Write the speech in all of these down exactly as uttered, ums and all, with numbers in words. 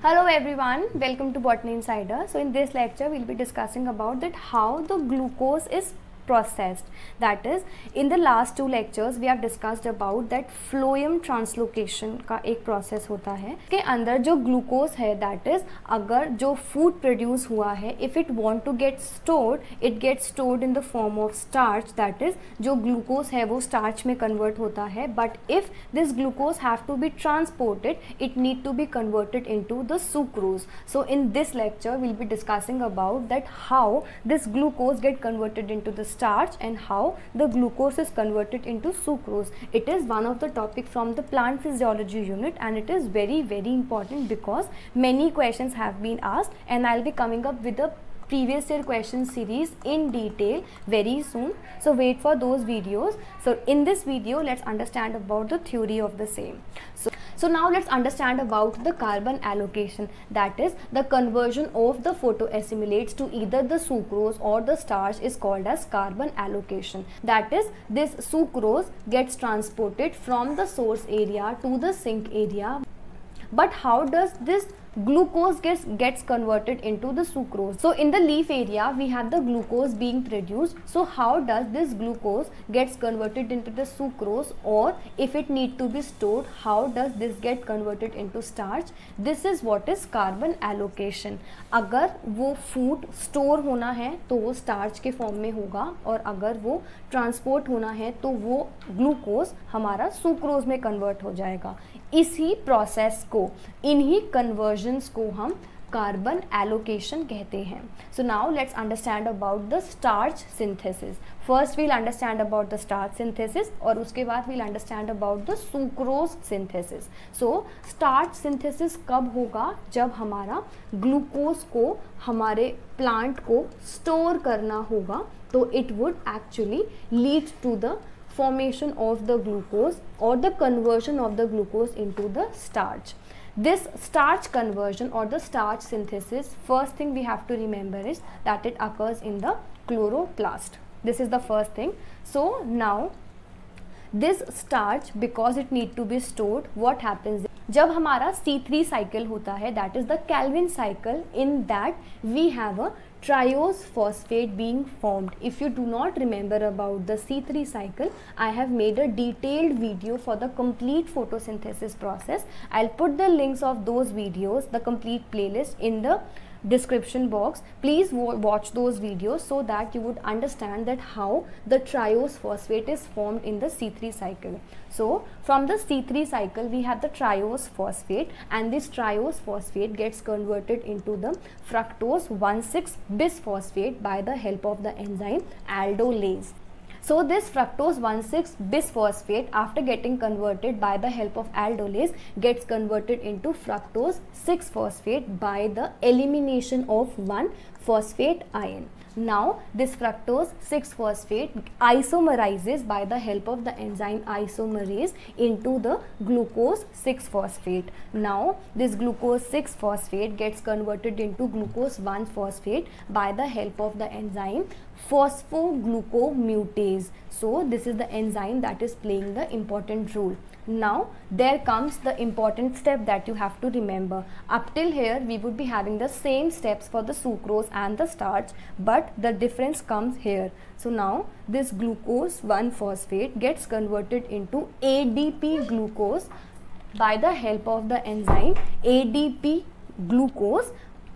Hello everyone, welcome to Botany Insider. So in this lecture we'll be discussing about that how the glucose is processed. That is, in the last two lectures we have discussed about that phloem translocation का एक process होता है के अंदर जो glucose है, that is अगर जो food produce हुआ है, if it want to get stored, it gets stored in the form of starch. That is, जो glucose है वो starch में convert होता है, but if this glucose have to be transported, it need to be converted into the sucrose. So in this lecture we'll be discussing about that how this glucose get converted into the starch and how the glucose is converted into sucrose. It is one of the topic from the plant physiology unit and it is very very important because many questions have been asked and I'll be coming up with a previous year question series in detail very soon, so wait for those videos. So in this video let's understand about the theory of the same. So So now let's understand about the carbon allocation, that is the conversion of the photoassimilates to either the sucrose or the starch is called as carbon allocation. That is, this sucrose gets transported from the source area to the sink area. But how does this glucose gets, gets converted into the sucrose? So in the leaf area we have the glucose being produced. So how does this glucose gets converted into the sucrose, or if it need to be stored, how does this get converted into starch? This is what is carbon allocation. अगर वो food store होना है तो वो starch के form में होगा, और अगर वो transport होना है तो वो glucose हमारा sucrose में convert हो जाएगा. इसी process को, इन्हीं conversions को हम कार्बन एलोकेशन कहते हैं. So now let's understand about the starch synthesis. First we'll understand about the starch synthesis और उसके बाद we'll understand about the sucrose synthesis. So starch synthesis कब होगा? जब हमारा ग्लूकोज को हमारे प्लांट को स्टोर करना होगा, तो it would actually lead to the formation of the glucose or the conversion of the glucose into the starch. This starch conversion or the starch synthesis, first thing we have to remember is that it occurs in the chloroplast. This is the first thing. So now this starch, because it need to be stored, what happens? जब हमारा C three cycle होता है, that is the Calvin cycle, in that we have a triose phosphate being formed. If you do not remember about the C three cycle, I have made a detailed video for the complete photosynthesis process. I'll put the links of those videos, the complete playlist, in the description box. Please watch those videos so that you would understand that how the triose phosphate is formed in the C three cycle. So from the C three cycle we have the triose phosphate, and this triose phosphate gets converted into the fructose one six bisphosphate by the help of the enzyme aldolase. So this fructose one six bisphosphate, after getting converted by the help of aldolase, gets converted into fructose six phosphate by the elimination of one phosphate ion. Now this fructose six phosphate isomerizes by the help of the enzyme isomerase into the glucose six phosphate. Now this glucose six phosphate gets converted into glucose one phosphate by the help of the enzyme phosphoglucomutase. So this is the enzyme that is playing the important role. Now there comes the important step that you have to remember. Up till here we would be having the same steps for the sucrose and the starch, but the difference comes here. So now this glucose one phosphate gets converted into A D P glucose by the help of the enzyme A D P glucose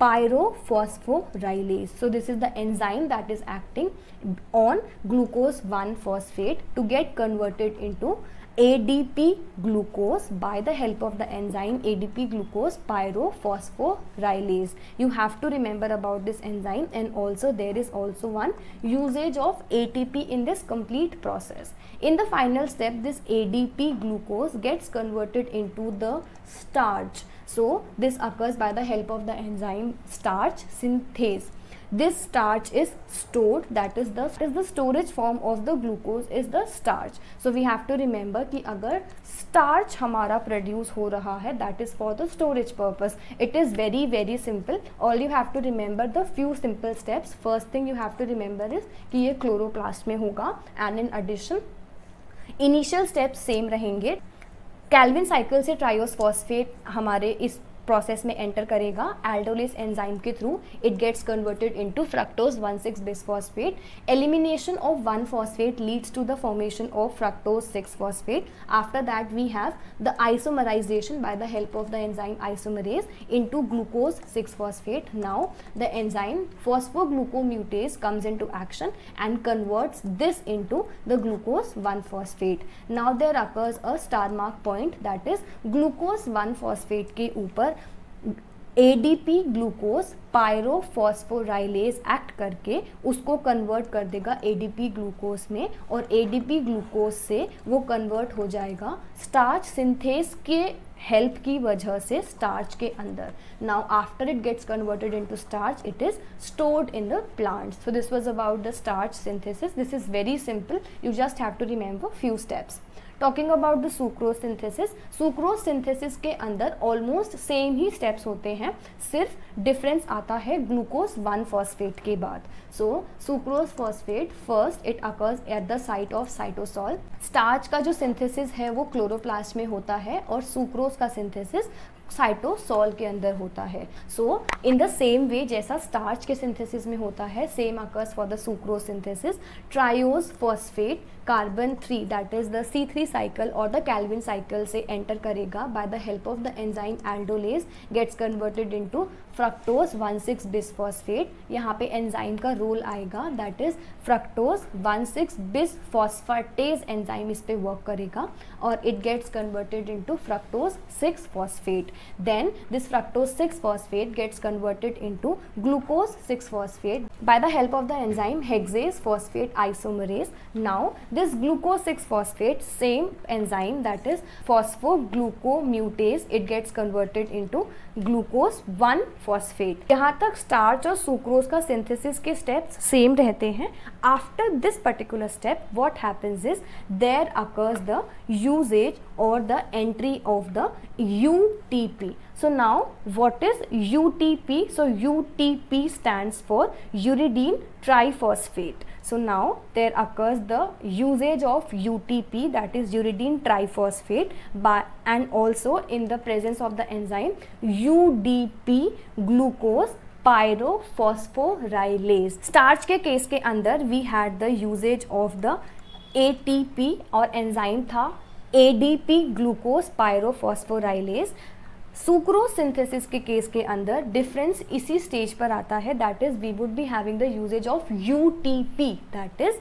pyrophosphorylase. So this is the enzyme that is acting on glucose one phosphate to get converted into A D P glucose by the help of the enzyme A D P glucose pyrophosphorylase. You have to remember about this enzyme, and also there is also one usage of A T P in this complete process. In the final step, this A D P glucose gets converted into the starch. So this occurs by the help of the enzyme starch synthase. This starch is stored, that is the is the storage form of the glucose is the starch. So we have to remember कि अगर starch हमारा produce हो रहा है, that is for the storage purpose. It is very very simple. All you have to remember the few simple steps. First thing you have to remember is कि ये chloroplast में होगा, and in addition initial steps same रहेंगे. Calvin cycle से triose phosphate हमारे इस process में enter करेगा एल्डोलेस एंजाइम के through, it gets converted into fructose one six bisphosphate. Elimination of one phosphate leads to the formation of fructose six phosphate. After that we have the isomerization by the help of the enzyme isomerase into glucose six phosphate. Now the enzyme phosphoglucomutase comes into action and converts this into the glucose one phosphate. Now there occurs a star mark point, that is glucose one phosphate के ऊपर A D P glucose pyrophosphorylase act करके उसको convert कर देगा A D P glucose में, और A D P glucose से वो कन्वर्ट हो जाएगा स्टार्च सिंथेस के हेल्प की वजह से स्टार्च के अंदर. Now after it gets converted into starch, it is stored in the plants. So this was about the starch synthesis. This is very simple, you just have to remember few steps. Talking about the sucrose synthesis, sucrose synthesis के अंदर almost same ही steps होते हैं, सिर्फ difference आता है glucose one phosphate के बाद. So sucrose phosphate first it occurs at the site of cytosol. Starch का जो सिंथेसिस है वो क्लोरोप्लास्ट में होता है और सुक्रोज का सिंथेसिस साइटोसॉल के अंदर होता है. सो इन द सेम वे जैसा स्टार्च के सिंथेसिस में होता है, same occurs for the sucrose synthesis. Triose phosphate carbon three that is the C three cycle और द कैल्विन साइकिल से एंटर करेगा by the help of the enzyme aldolase, gets converted into fructose one six bisphosphate. यहाँ पे enzyme का role आएगा, that is fructose one six bisphosphatase enzyme इस पे work करेगा और it gets converted into fructose six phosphate. Then this fructose six phosphate gets converted into glucose six phosphate by the help of the enzyme hexase phosphate isomerase. Now this glucose six phosphate, same enzyme, that is phosphoglucomutase, it gets converted into glucose one phosphate. यहाँ तक starch और sucrose का synthesis के steps same रहते हैं. After this particular step what happens is there occurs the usages or the entry of the U T P. So now what is U T P? So U T P stands for uridine triphosphate. So now there occurs the usage of U T P, that is uridine triphosphate, by and also in the presence of the enzyme U D P glucose pyrophosphorylase. Starch के case के अंदर we had the usage of the A T P और enzyme था A D P glucose pyrophosphorylase. Sucrose synthesis के case के अंदर difference इसी stage पर आता है, that is we would be having the usages of U T P, that is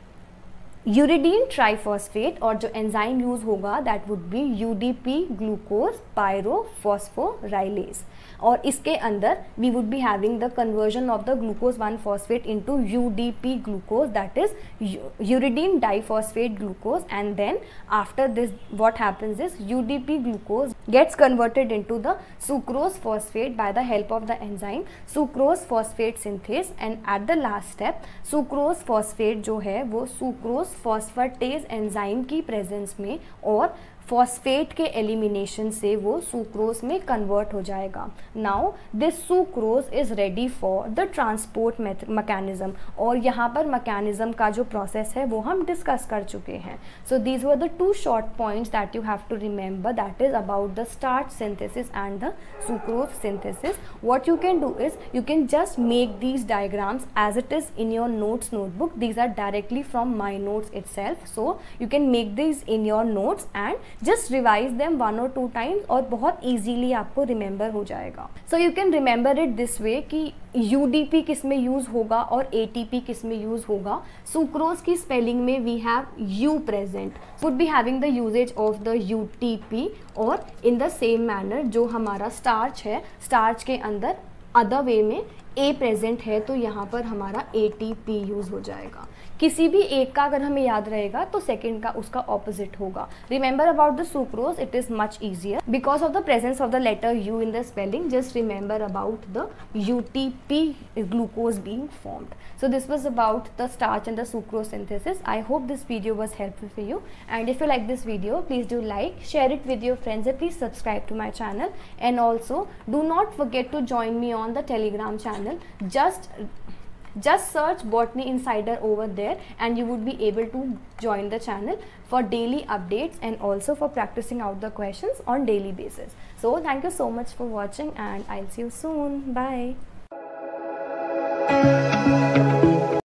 uridine triphosphate, और जो एंजाइम यूज होगा that would be U D P glucose pyrophosphorylase. और इसके अंदर we would be having the conversion of the glucose one phosphate into U D P glucose, that is uridine diphosphate glucose. And then after this what happens is U D P glucose gets converted into the sucrose phosphate by the help of the enzyme sucrose phosphate synthase. And at the last step sucrose phosphate जो है वो sucrose phosphatase enzyme की presence में और phosphate के elimination से वो sucrose में कन्वर्ट हो जाएगा. Now this sucrose is ready for the transport mechanism, और यहाँ पर मैकेनिज्म का जो प्रोसेस है वो हम डिस्कस कर चुके हैं. So these were the two short points that you have to remember, that is about the starch synthesis and the sucrose synthesis. What you can do is you can just make these diagrams as it is in your notes notebook. These are directly from my notes itself, so you can make these in your notes and just revise them one or two times और बहुत easily आपको remember हो जाएगा. So you can remember it this way कि U D P किस में use होगा और A T P किस में यूज होगा. सुक्रोज की स्पेलिंग में we have U present, would be having the usages of the U T P, और इन द सेम मैनर जो हमारा स्टार्च है, स्टार्च के अंदर अदर वे में A प्रेजेंट है तो यहाँ पर हमारा A T P यूज हो जाएगा. किसी भी एक का अगर हमें याद रहेगा तो सेकेंड का उसका ऑपोजिट होगा. Remember about the sucrose, it is much easier because of the presence of the letter U in the spelling. Just remember about the U T P glucose being formed. So this was about the starch and the sucrose synthesis. I hope this video was helpful for you, and if you like this video, please do like, share it with your friends, and please subscribe to my channel. And also do not forget to join me on the Telegram channel. Just just search Botany Insider over there and you would be able to join the channel for daily updates and also for practicing out the questions on daily basis. So thank you so much for watching and I'll see you soon. Bye.